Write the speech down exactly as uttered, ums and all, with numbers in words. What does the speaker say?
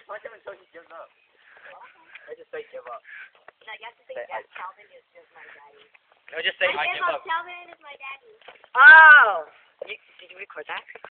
punch him until he gives up. I just say give up. No, you have to say that Calvin is just my daddy. No, just say I, I give give up. up. Calvin is my daddy. Oh! You, did you record that?